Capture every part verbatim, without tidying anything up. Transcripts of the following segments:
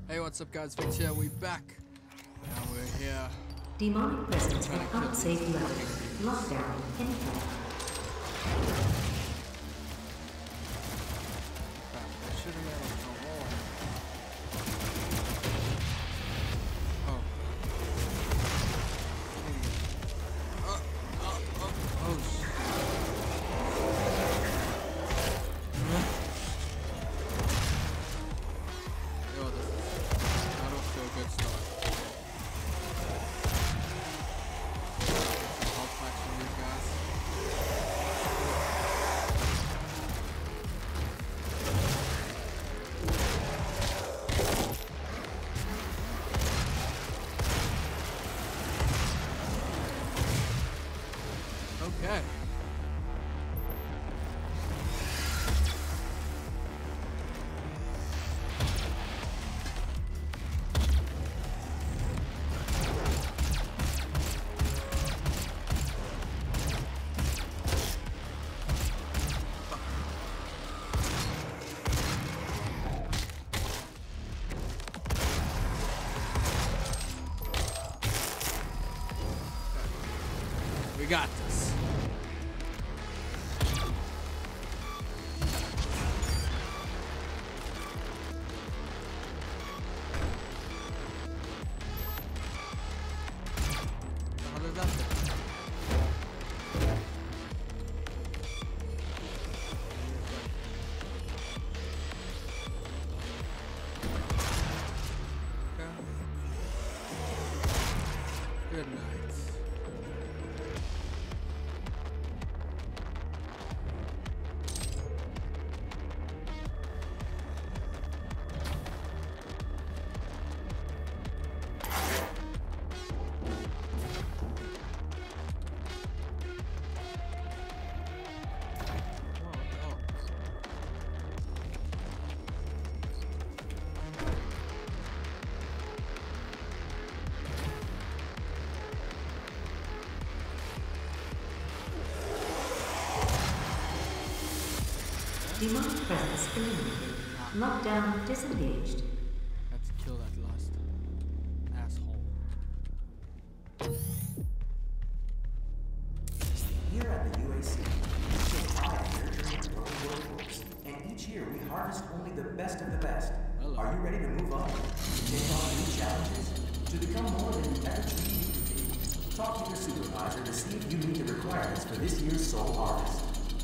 Hey, what's up guys, Vince here, we back. And we're here. Demonic presence at unsafe level. Lockdown in effect. Crap, I should have made like a wall. Oh. Oh, oh, oh, oh, shit. Yo, this is not off to a good start. Okay. We got this. How did that do? Okay. Good night. Demonic presence eliminated. Lockdown disengaged. Let's kill that last asshole. Here at the U A C, we take pride in nurturing the growing workforce, and each year we harvest only the best of the best. Hello. Are you ready to move on? To take on new challenges? To become more than you ever dreamed you could be? Talk to your supervisor to see if you meet the requirements for this year's soul harvest.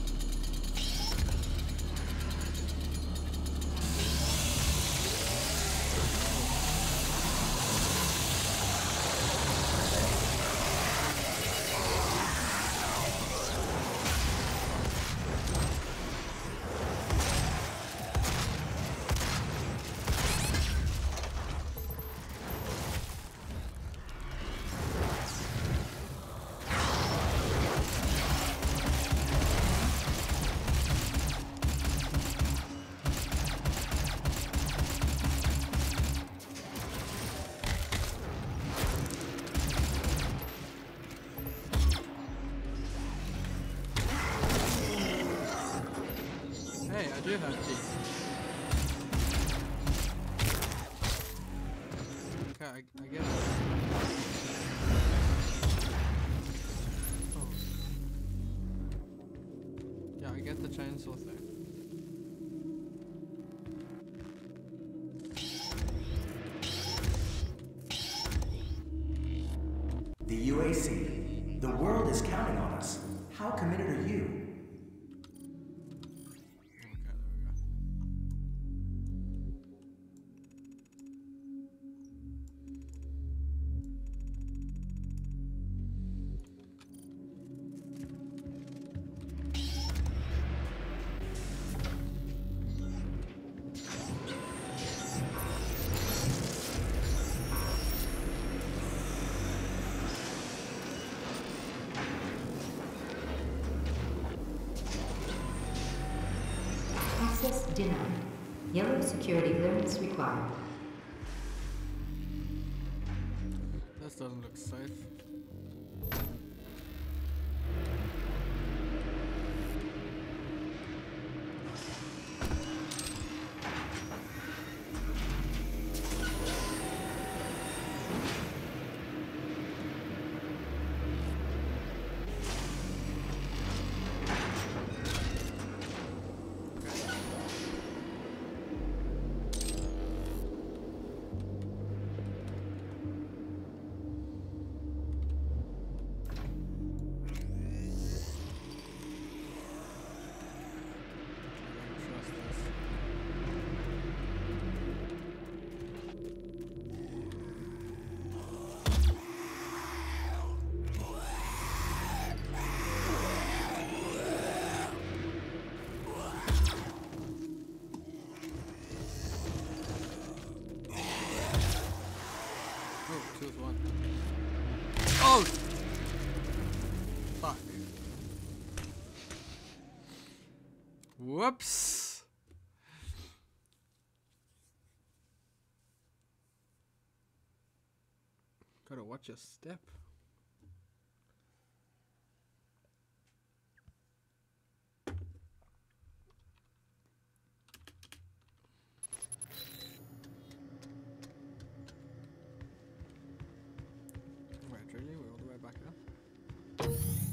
Hey, I do have teeth. Okay, I, I get it. Oh. Yeah, I get the chainsaw thing. The U A C. The world is counting on us. How committed are you? Okay, there we go. Access denied. Yellow security clearance required. This doesn't look safe. Whoops. Gotta watch your step. Wait, really? We're all the way back now?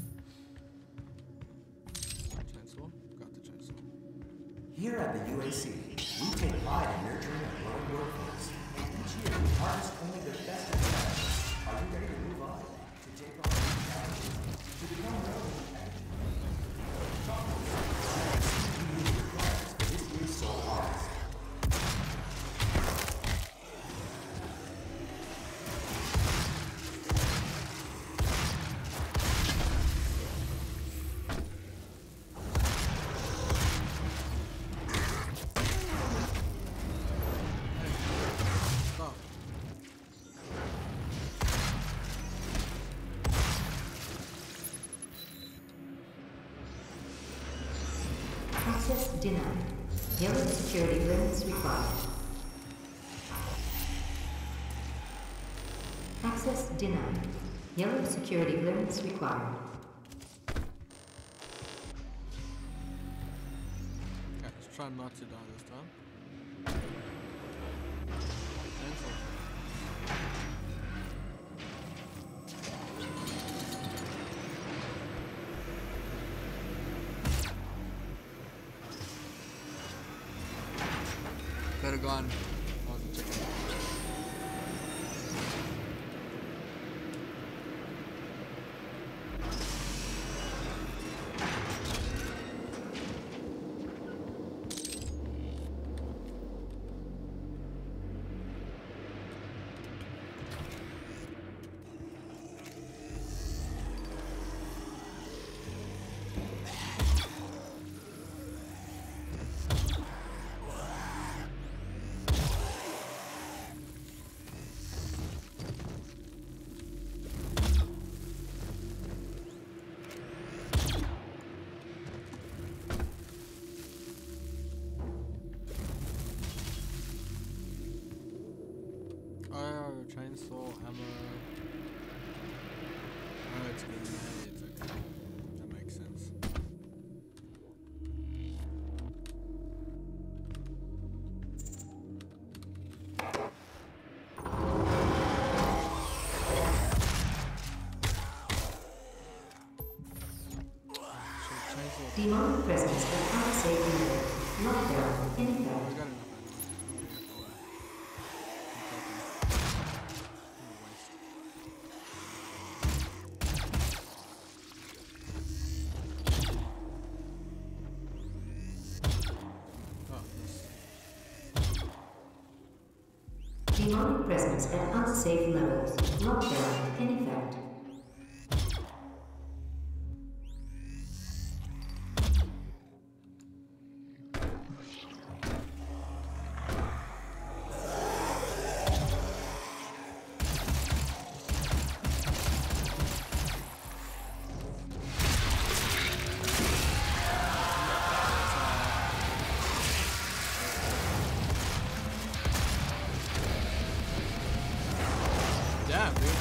Chainsaw? Got the chainsaw. Here at the U A C, we take pride in nurturing a growing workforce. And each year we harvest only the best of the best. Are you ready to move on? To take on new challenges? To become relevant? Talk to us. You need the requirements for this year's Soul Harvest. Stop. Access denied. Yellow security clearance required. Access denied. Yellow security clearance required. Okay, let's try not to die this time. Chainsaw. Better gone. I wasn't checking. Oh, chainsaw, hammer. Oh, it's getting mad. It's okay. That makes sense. So chainsaw. Demonic presence at unsafe level. Lockdown in We effect. got enough Demonic presence at unsafe levels. Lockdown in effect. Damn, dude.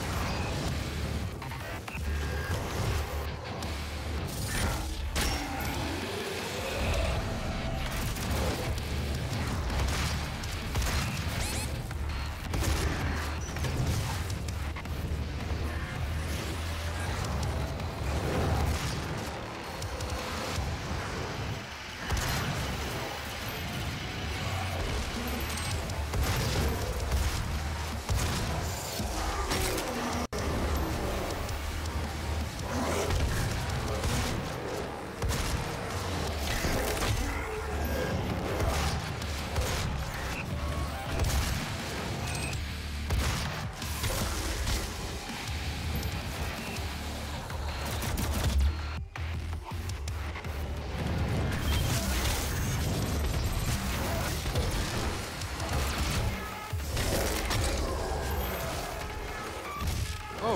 Oh.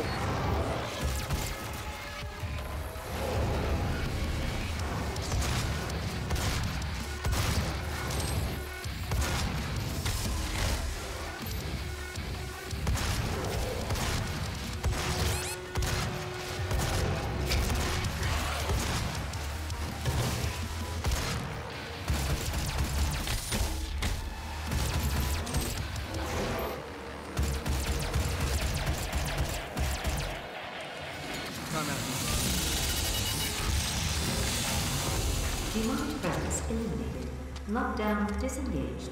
threats eliminated. Lockdown disengaged.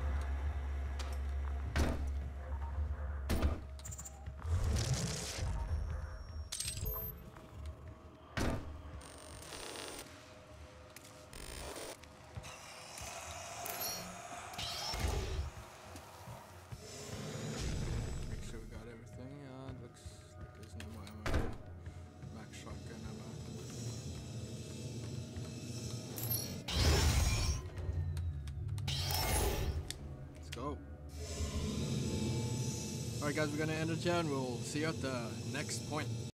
Make sure we got everything. Yeah, it looks like there's no more ammo. Max shotgun ammo. Let's go. Alright guys, we're gonna end it here and we'll see you at the next point.